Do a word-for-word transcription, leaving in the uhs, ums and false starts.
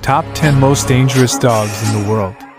Top ten Most Dangerous Dogs in the World.